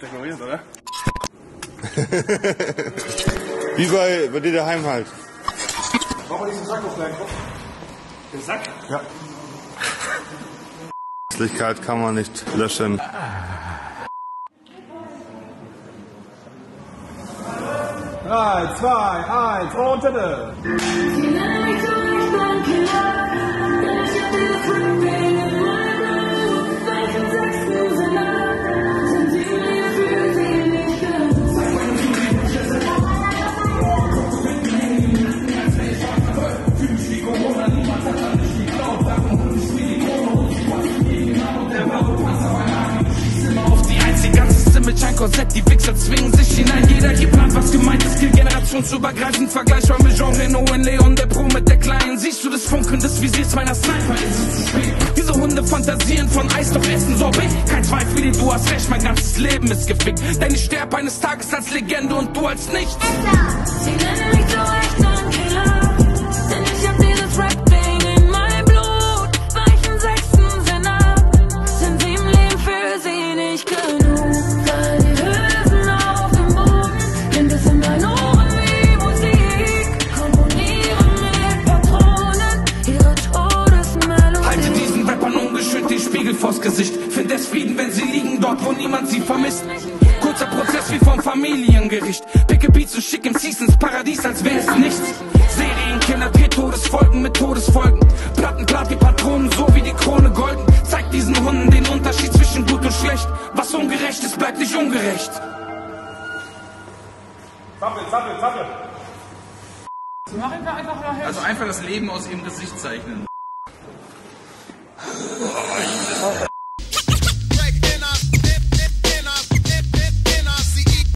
dekoriert, oder? Wie bei dir daheim halt. Mach mal diesen Sack auf deinen Kopf. Den Sack? Ja. Hässlichkeit kann man nicht löschen. 3, 2, 1 und bitte! Mit Scheinkorsett, die Wichser zwingen sich hinein. Jeder hier plant, was gemeint ist, generationsübergreifend. Vergleichbar mit Jean Reno in Leon der Pro mit der Kleinen. Siehst du das Funkeln des Visiers meiner Sniper? Ist es zu spät? Diese Hunde fantasieren von Eis, doch essen Sorbet. Kein Zweifel, du hast recht, mein ganzes Leben ist gefickt. Denn ich sterb eines Tages als Legende und du als nichts. Sie nennen mich so echten Killer, denn ich hab dieses Rap-Ding in meinem Blut. Weichen Sechsten sind ab, sind sie im Leben für sie nicht genug. Vors Gesicht. Find es Frieden, wenn sie liegen dort, wo niemand sie vermisst. Kurzer Prozess wie vom Familiengericht. Picke Beats und schick MCs ins Paradies, als wäre es nichts. Serienkiller, dreht Todesfolgen mit Todesfolgen. Platten, die Patronen, so wie die Krone golden. Zeigt diesen Hunden den Unterschied zwischen gut und schlecht. Was ungerecht ist, bleibt nicht ungerecht. Zappel. Also einfach das Leben aus ihrem Gesicht zeichnen.